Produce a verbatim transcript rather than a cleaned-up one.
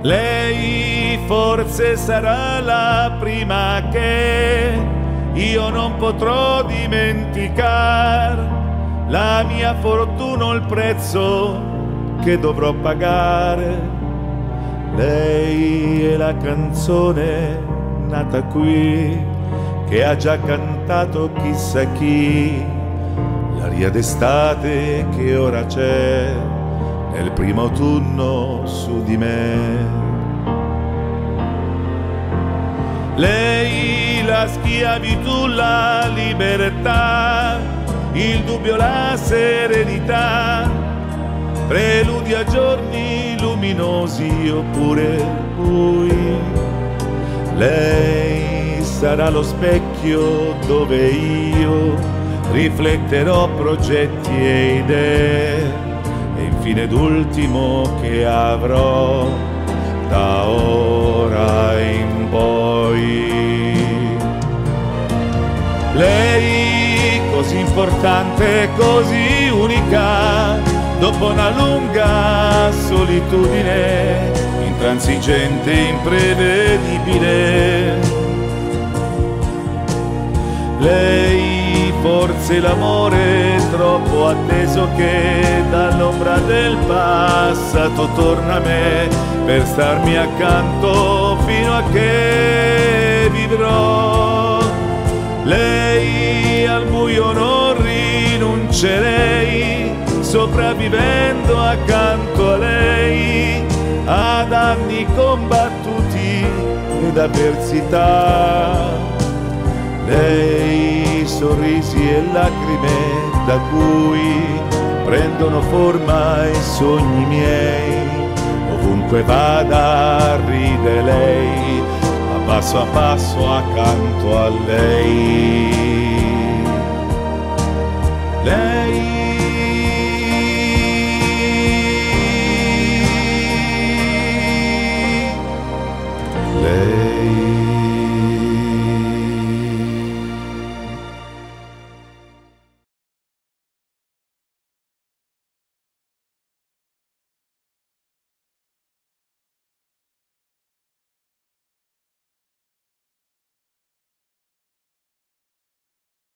Lei forse sarà la prima che io non potrò dimenticare, la mia fortuna o il prezzo che dovrò pagare. Lei è la canzone nata qui, che ha già cantato chissà chi, l'aria d'estate che ora c'è nel primo autunno su di me. Lei la schiavitù, la libertà, il dubbio, la serenità, preludi a giorni luminosi oppure bui. Lei sarà lo specchio dove io rifletterò progetti e idee, e infine d'ultimo che avrò da ora in poi. Lei così importante, così unica, dopo una lunga solitudine, intransigente, imprevedibile. Lei forse l'amore troppo atteso che dall'ombra del passato torna a me per starmi accanto fino a che vivrò. Lei al buio non rinuncerei, sopravvivendo accanto a lei ad anni combattuti ed avversità. Lei sorrisi e lacrime da cui prendono forma i sogni miei, ovunque vada ride lei, a passo a passo accanto a lei. Lei